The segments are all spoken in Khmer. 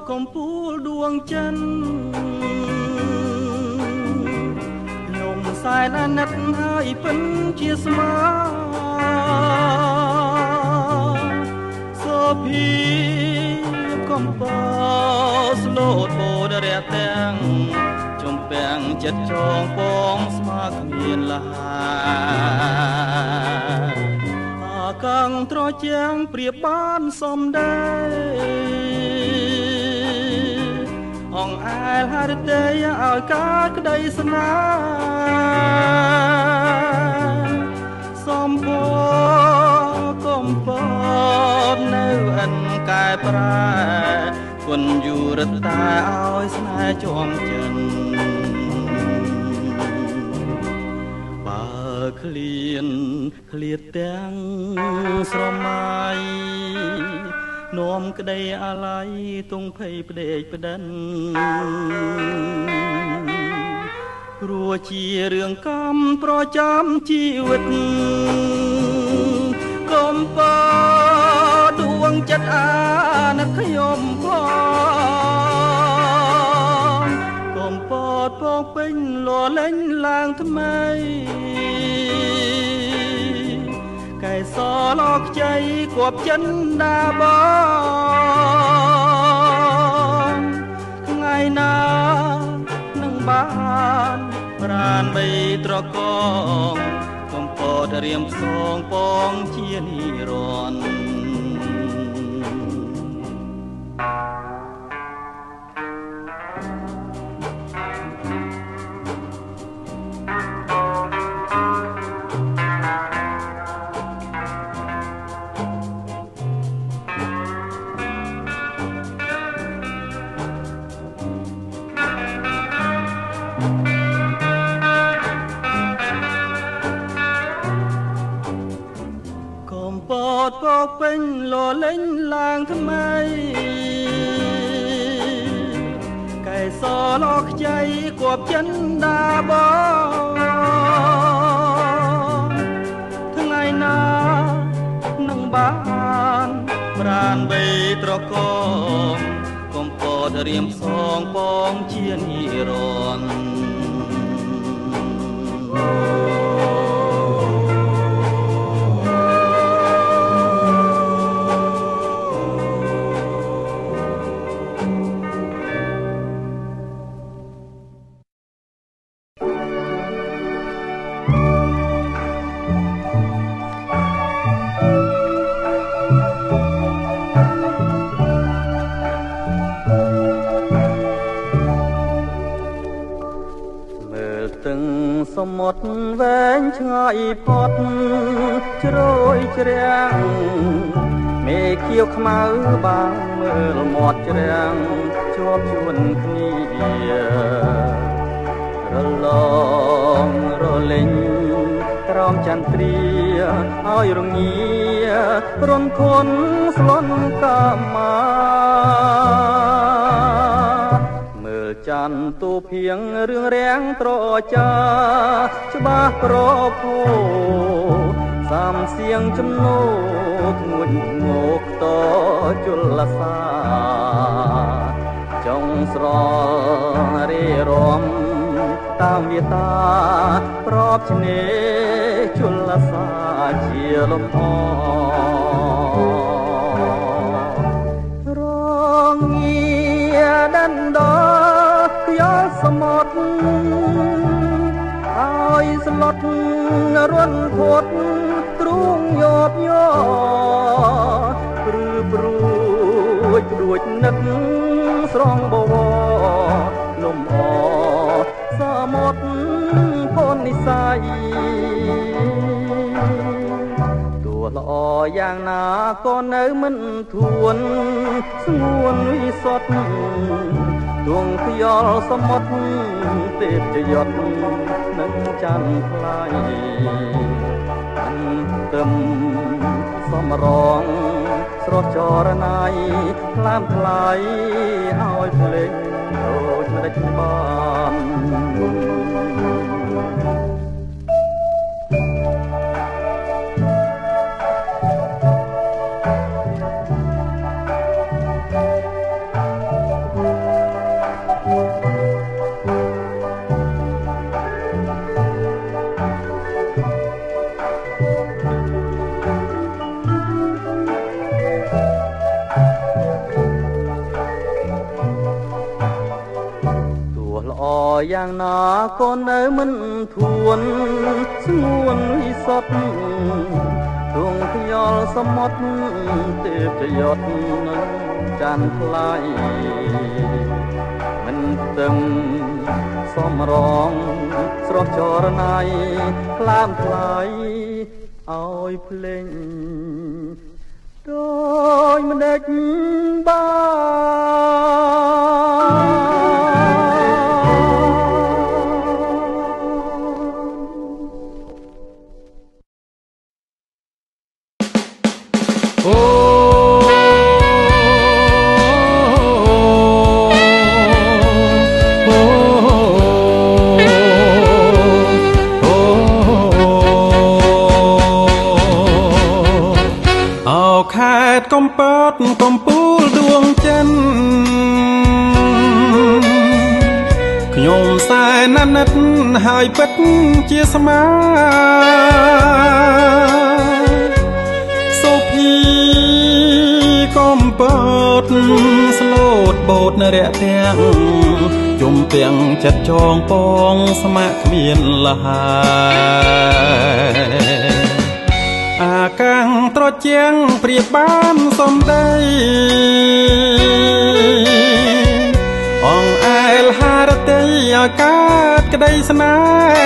កំពូលដួងចិនខ្ញុំសែនអាណិតហើយពិនជាស្មាសូភីកំពស្លូតបូដរះទាំងចំពាំងចិត្តចងពងស្មាគ្មានលហាកាំងត្រជាងព្រៀបបានសំដែងអងអែលហរិទេឲ្យកើតក្តីស្នេហ៍សំភកំពតនៅអិនកែប្រែគុណយូរតែឲ្យស្នេហ៍ជាប់ចិនបើឃ្លាតទាំងស្រមៃនាំក្តីអាល័យទងភ័យផ្ដេកផ្ដិនព្រោះជារឿងកម្មប្រចាំជីវិតកុំបើដួងចិត្តអាណិតខ្ញុំផងកុំពតពងពេញលលេងឡើងថ្មីកែសលកខ្ចីគប់ចិនដាបងថ្ងៃណានឹងបានប្រានបីត្រកងកំពតរៀមផ្សងពងជានិរន្តរ៍ពកពេញលលេងឡើងថ្មីកែសលកខ្ចីគប់ចិនដាបងថ្ងៃណានឹងបានប្រានបីត្រកងកំពតរៀមផ្សងពងជានិរន្តរ៍សមុទ្រវែងឆ្ងាយផុតជ្រោយជ្រាំងមេខៀវខ្មៅបាំងមើលមាត់ជ្រាំងជាប់ជួនគ្នារលងរលេងក្រោមចន្ទ្រាឲ្យរងារំធនស្លន់កាមាច័ន្ទទូភៀងរឿងរាំងត្រចាច្បាស់ប្រភោសំសៀងចំណោកងួនងោកតជលសាចង់ស្រលរេរំតាមវាតាប្របឆ្នេរជលសាជាលំអរងាដណ្ដយកសមុទ្រឲ្យស្លុតរន់ធត់ទ្រូងយោបយោព្រឺព្រួចព្រួចនឹកស្រងបវរលំអសមុទ្រពននិស័យទោះល្អយ៉ាងណាក៏នៅមិនធួនស្ងួនវិសុទ្ធដួងខ្យល់សមុទ្រទេពយត់នឹងច័ន្ទថ្លៃអន្ទឹមសំរងស្រស់ចរណៃថ្លាមថ្លៃឲ្យភ្លេងដូចមិនដេចបានយ៉ាងណាក៏នៅមិនធួនស្ងួនវិសុទ្ធដួងខ្យល់សមុទ្រទេពជយត់នឹងចាន់ថ្លៃមិនដឹងសំរងស្រស់ចរណៃខ្លាមថ្លៃឲ្យភ្លេងដោយមិនដេចកំពតកំពូលដួងចិនខ្ញុំសែនណានិតហើយពិតជាស្មាសុភីកំពតស្លូតបូតនរៈទាំងជុំទាំងចិត្តចងពងស្មាក់គ្មានលហើយអាកាំងត្រជាងព្រៀបបានសំដីអងអែលហារតីឲ្យកើតក្តីស្នេ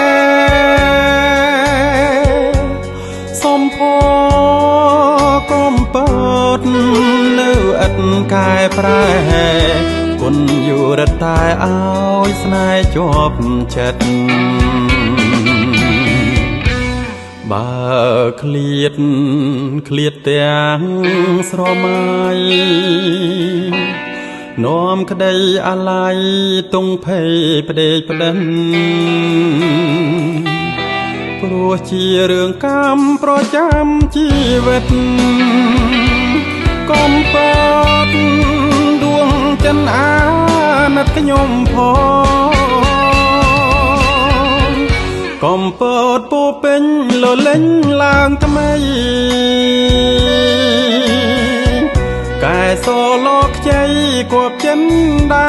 ហ៍សំផកំពតនៅឥតកែប្រែគុណយុរតែឲ្យស្នេហ៍ជាប់ចិត្តបើឃ្លាតទាំងស្រមៃនាំក្តីអាល័យទងភ័យផ្ដេកផ្ដិនព្រោះជារឿងកម្មប្រចាំជីវិតកំពតដួងចិនអាណិតខ្ញុំផងកំពតពោពេញលលេញឡើងថ្មីកែសលខ្ចីគប់ចិនដា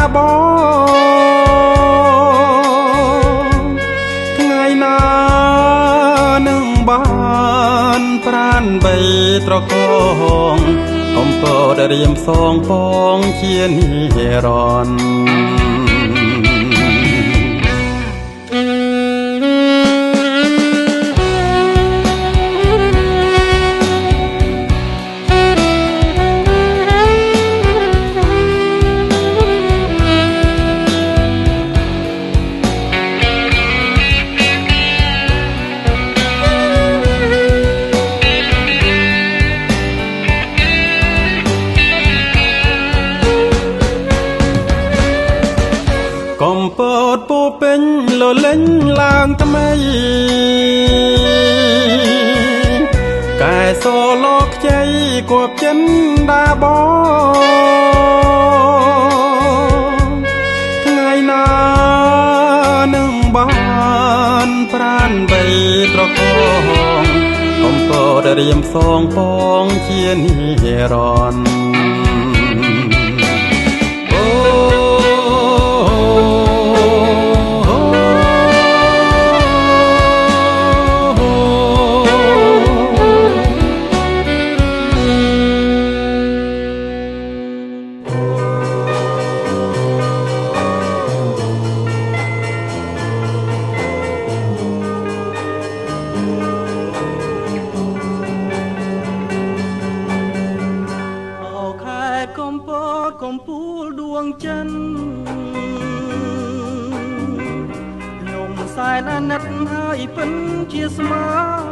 បងថ្ងៃណានឹងបានប្រានបីត្រកងកំពតរៀមសងផងជានិរន្តរ៍កំពតពោពេញលលេញឡើងថ្មីកែសលខ្ចីគប់ចិនដាបងថ្ងៃណានឹងបានប្រានបីត្រកងកំពតរៀមសងផងជានិរន្តរ៍កំពូលដួងចិនខ្ញុំសែនអាណិតហើយពិនជាស្មា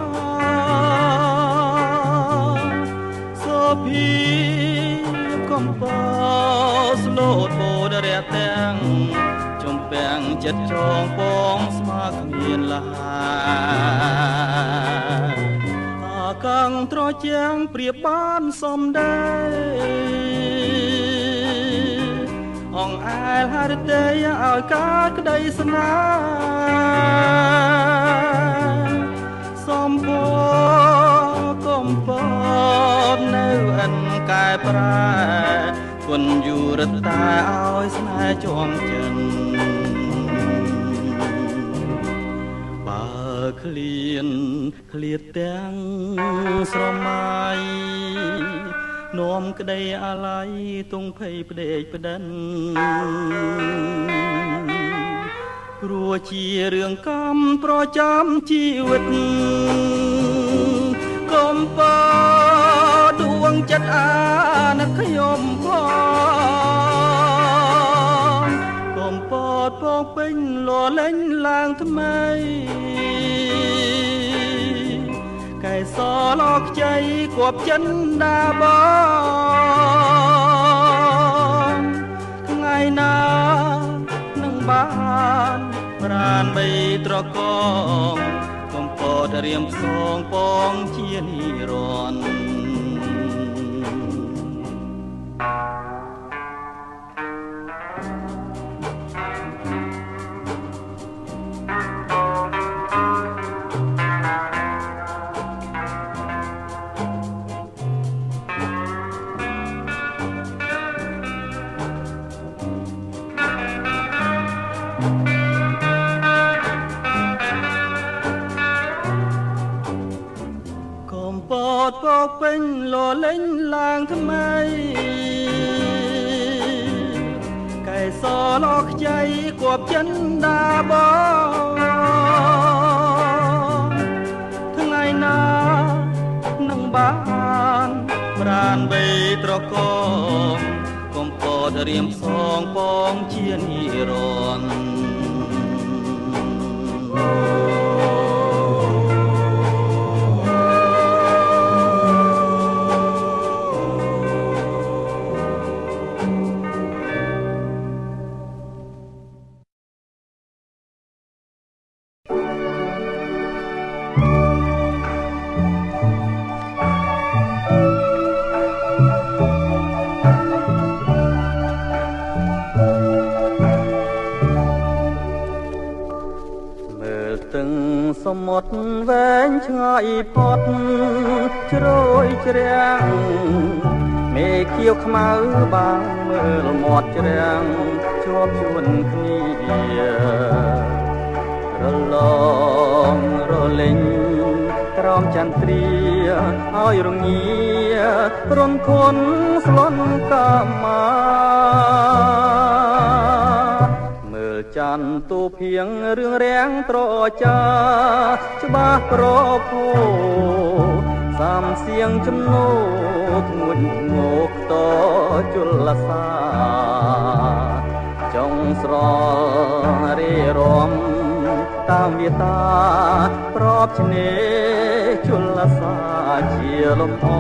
សុភីកំពស្លូតបូតរះទាំងជុំពាំងចិត្តចងពងស្មាគ្មានលហើយអាកាំងត្រជាងព្រៀបបានសំដីអងអែលហារតីឲ្យកើតក្តីស្នេហ៍សំភកំពតនៅអិនកែប្រែគុណយុរតែឲ្យស្នេហ៍ជាប់ចិនឃ្លាតទាំងស្រមៃនោមក្តីអាល័យទងភ័យផ្ដេកផ្ដិនព្រោះជារឿងកម្មប្រចាំជីវិតកុំបើដួងចិត្តអាណិតខ្ញុំផងកុំពតពងពេញលលេងឡើងថ្មីកែសលអខ្ចីគប់ចិនដាបងថ្ងៃណានឹងបានប្រានបីត្រកងកុំពតរៀមផ្សងពងជានិរន្តរ៍ពកពេញលលេងឡើងថ្មីកែសលអខ្ចីគប់ចិនដាបងថ្ងៃណានឹងបានប្រានបីត្រកងកុំពតរៀមផ្សងពងជានិរន្តរ៍សមុទ្រវែងឆ្ងាយផុតជ្រោយជ្រាំងមេខៀវខ្មៅបាំងមើលមាត់ជ្រាំងជាប់ជួនគ្នារលងរលេងក្រោមចន្ទ្រាឲ្យរងារំធនស្លន់កាមាចន្ទទូភៀងរឿងរាំងត្រចាច្បាស់ប្រភោសំសៀងចំណោធ្ងន់ងោកតជលសាចុងស្ររីរំតាមវាតាប្របឆ្នេរជលសាជាលំអ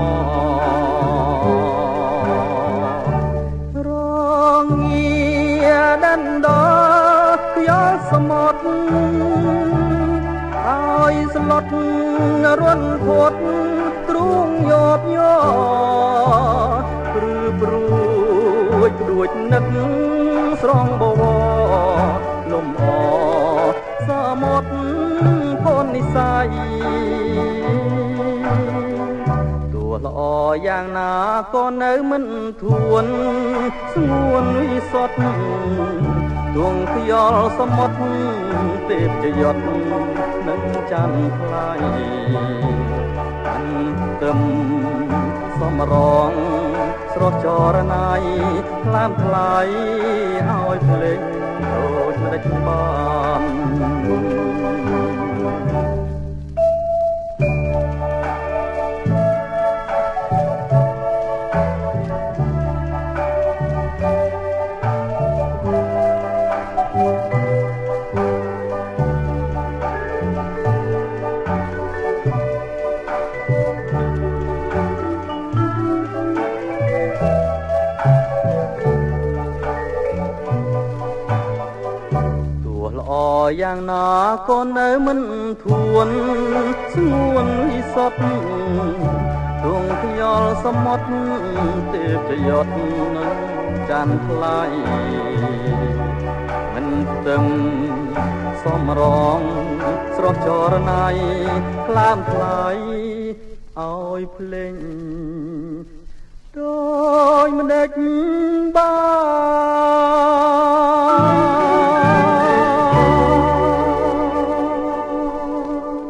រងាដណ្ដយកសមុទ្រឲ្យស្លុតរន់ភត់ទ្រូងយោបយោព្រឺព្រួចនឹកស្រងបវរលំអសមុទ្រផននិស័យទោះល្អយ៉ាងណាក៏នៅមិនធួនស្ងួនវិសុទ្ធដួងខ្យល់សមុទ្រទេពជយត់នឹងច័ន្ទថ្លៃអន្ទឹមសំរងស្រស់ចរណៃថ្លើមថ្លៃឲ្យភ្លេចដូចមិនដេចបានយ៉ាងណាក៏នៅមិនធួនស្ងួនវិសុទ្ធទងខ្យល់សមុទ្រទេពជយត់នឹងច័ន្ទថ្លៃមិនទឹងសំរងស្រស់ចរណៃថ្លើមថ្លៃឲ្យភ្លេងដោយមិនដេចបាន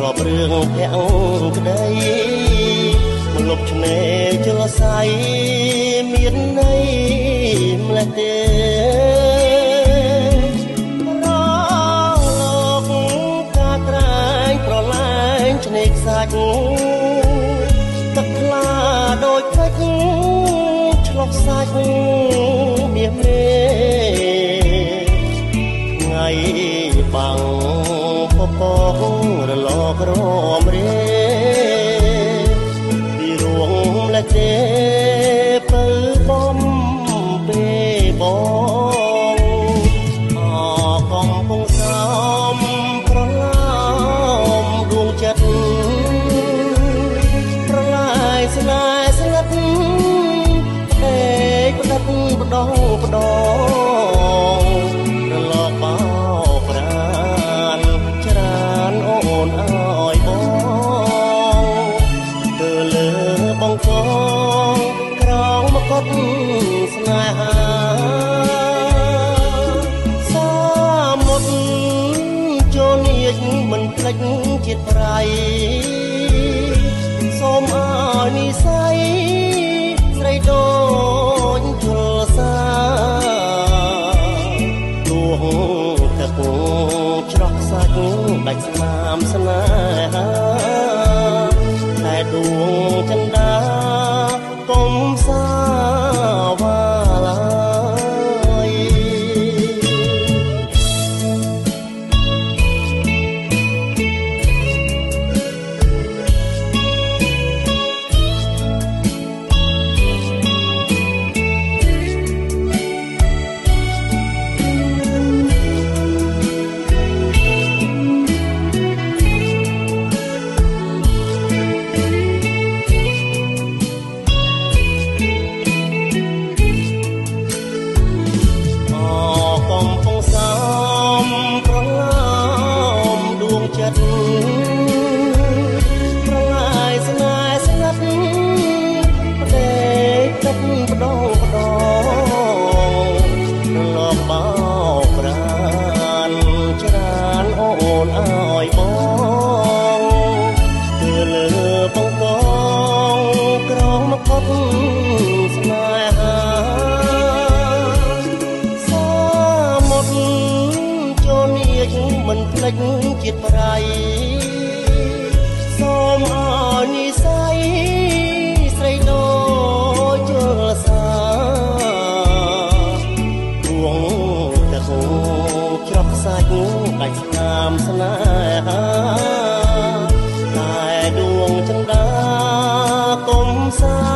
បរឿងភាំងក្តីមកលុបឆ្នេរជលស័យមានន័យម្លេះទេរលោកការក្រែងប្រឡាញឆ្នេរខ្សាច់ទឹកថ្លាដូចពេជ្រឆ្លុះសាច់មាសមេថ្ងៃបាំងពពករលករមរាពីរួងម្លេះទេពៅបំពេបងអកំពុងសំប្រឡំដួងចិត្តប្រឡាយស្នេហ៍ស្និទ្ធតែផ្ដិតផ្ដងផ្ដងរលកបោប្រានច្រើនអូនអើយបងទៅលើបងកងក្រោមមកុដស្នេហាសាមុតចូលនាចមិនភ្លេចជាតិប្រៃសូមអើយនិស័យស្រីដូចជលសាដួងទឹកច្រោះសាច់ដាច់ស្នាមស្នេហាតែដួងចន្ទាកុំសាវាឡើយប្រឡាយស្នេហ៍ស្ងាត់ផ្ដេកទឹកផ្ដងផ្ដងរលកបោប្រានច្រើនអូនអើយបងគឺលើបងកងក្រងមកុដស្នេហាសាមុតចូលនាចមិនភ្លេចជាតិប្រៃសូមអើយនិស័យស្រីដូចជលសាដួងទឹកច្រោះសាច់ដាច់ស្នាមស្នេហាតែដួងចន្ទាកុំសា